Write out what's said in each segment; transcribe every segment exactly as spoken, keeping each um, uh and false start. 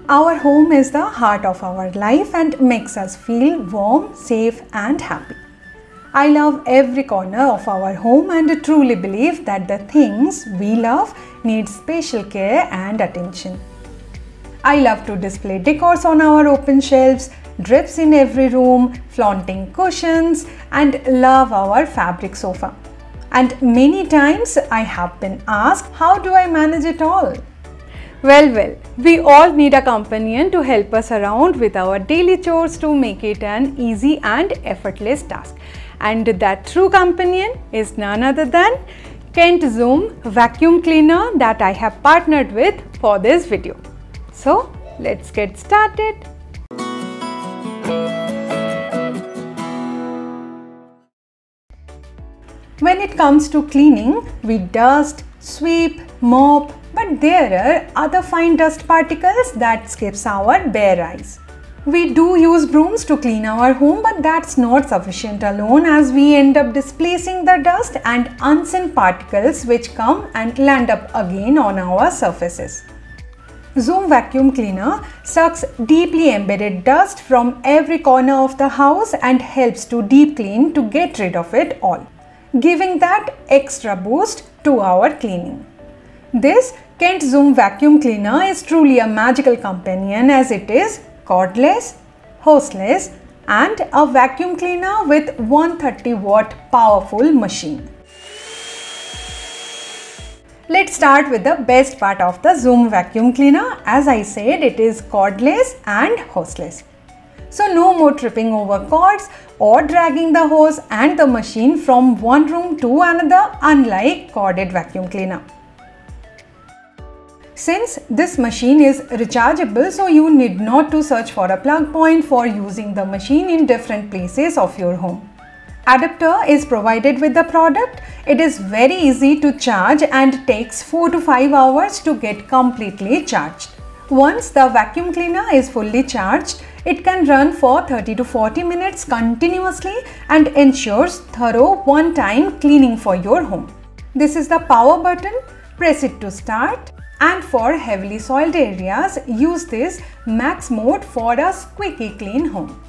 Our home is the heart of our life and makes us feel warm, safe and happy. I love every corner of our home and truly believe that the things we love need special care and attention. I love to display decors on our open shelves, drips in every room, flaunting cushions, and love our fabric sofa. And many times I have been asked, how do I manage it all? Well, well, we all need a companion to help us around with our daily chores to make it an easy and effortless task. And that true companion is none other than Kent Zoom vacuum cleaner that I have partnered with for this video. So, let's get started. When it comes to cleaning, we dust, sweep, mop, but there are other fine dust particles that skips our bare eyes. We do use brooms to clean our home, but that's not sufficient alone, as we end up displacing the dust and unseen particles which come and land up again on our surfaces. Zoom vacuum cleaner sucks deeply embedded dust from every corner of the house and helps to deep clean to get rid of it all, giving that extra boost to our cleaning. This Kent Zoom vacuum cleaner is truly a magical companion, as it is cordless, hoseless and a vacuum cleaner with one hundred thirty watt powerful machine. Let's start with the best part of the Zoom vacuum cleaner. As I said, it is cordless and hoseless. So no more tripping over cords or dragging the hose and the machine from one room to another, unlike corded vacuum cleaner. Since this machine is rechargeable, so you need not to search for a plug point for using the machine in different places of your home. Adapter is provided with the product. It is very easy to charge and takes four to five hours to get completely charged. Once the vacuum cleaner is fully charged, it can run for thirty to forty minutes continuously and ensures thorough one-time cleaning for your home. This is the power button. Press it to start. And for heavily soiled areas, use this max mode for a squeaky clean home.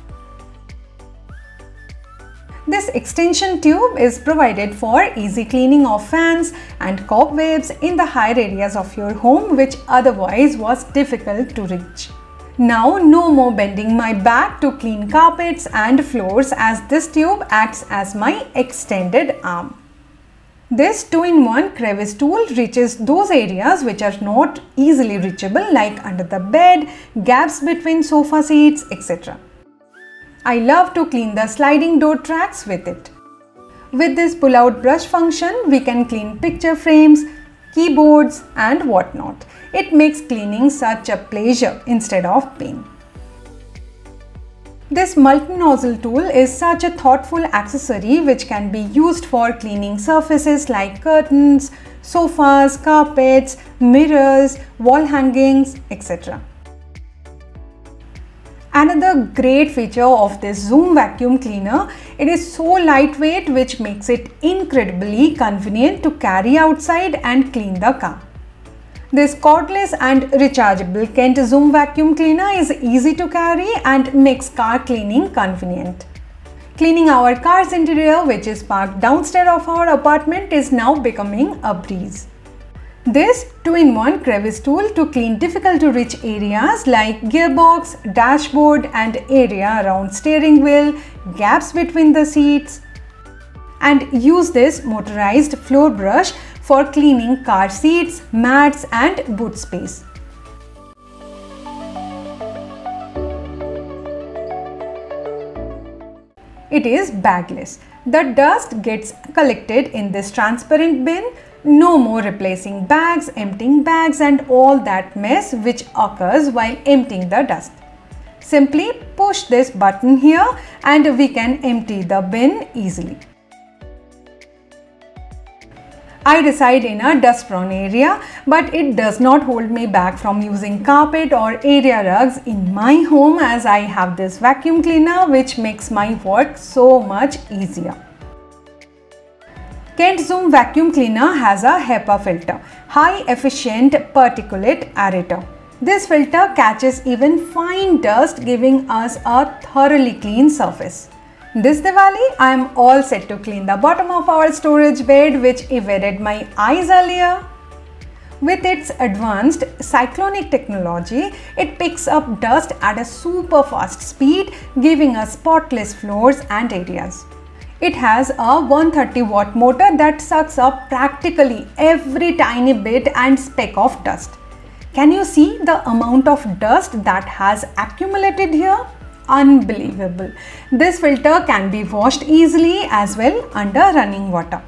This extension tube is provided for easy cleaning of fans and cobwebs in the higher areas of your home, which otherwise was difficult to reach. Now no more bending my back to clean carpets and floors, as this tube acts as my extended arm. This two in one crevice tool reaches those areas which are not easily reachable, like under the bed, gaps between sofa seats, et cetera. I love to clean the sliding door tracks with it. With this pull-out brush function, we can clean picture frames, keyboards and whatnot. It makes cleaning such a pleasure instead of pain. This multi-nozzle tool is such a thoughtful accessory which can be used for cleaning surfaces like curtains, sofas, carpets, mirrors, wall hangings, et cetera. Another great feature of this Zoom vacuum cleaner, it is so lightweight, which makes it incredibly convenient to carry outside and clean the car. This cordless and rechargeable Kent Zoom vacuum cleaner is easy to carry and makes car cleaning convenient. Cleaning our car's interior, which is parked downstairs of our apartment, is now becoming a breeze. This two in one crevice tool to clean difficult to reach areas like gearbox, dashboard and area around steering wheel, gaps between the seats. And use this motorized floor brush for cleaning car seats, mats and boot space. It is bagless. The dust gets collected in this transparent bin. No more replacing bags, emptying bags and all that mess which occurs while emptying the dust. Simply push this button here and we can empty the bin easily. I reside in a dust-prone area, but it does not hold me back from using carpet or area rugs in my home, as I have this vacuum cleaner which makes my work so much easier. Kent Zoom vacuum cleaner has a HEPA filter, high efficient particulate aerator. This filter catches even fine dust, giving us a thoroughly clean surface. This Diwali, I am all set to clean the bottom of our storage bed which evaded my eyes earlier. With its advanced cyclonic technology, it picks up dust at a super fast speed, giving us spotless floors and areas. It has a one hundred thirty watt motor that sucks up practically every tiny bit and speck of dust. Can you see the amount of dust that has accumulated here? Unbelievable. This filter can be washed easily as well under running water.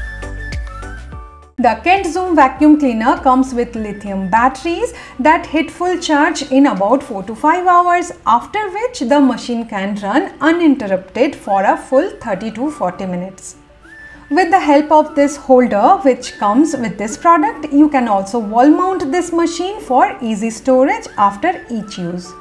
The Kent Zoom vacuum cleaner comes with lithium batteries that hit full charge in about four to five hours, after which the machine can run uninterrupted for a full thirty to forty minutes. With the help of this holder which comes with this product, you can also wall mount this machine for easy storage after each use.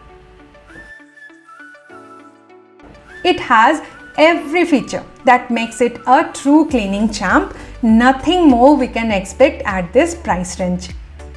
It has every feature that makes it a true cleaning champ. Nothing more we can expect at this price range.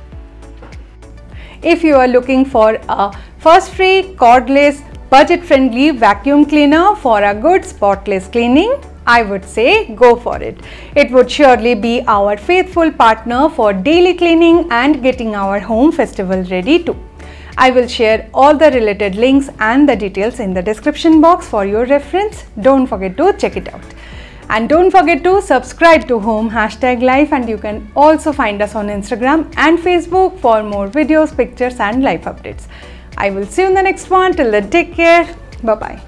If you are looking for a fuss-free, cordless, budget-friendly vacuum cleaner for a good spotless cleaning, I would say go for it. It would surely be our faithful partner for daily cleaning and getting our home festival ready too. I will share all the related links and the details in the description box for your reference. Don't forget to check it out. And don't forget to subscribe to Home Hashtag Life, and you can also find us on Instagram and Facebook for more videos, pictures and life updates. I will see you in the next one. Till then, take care. Bye-bye.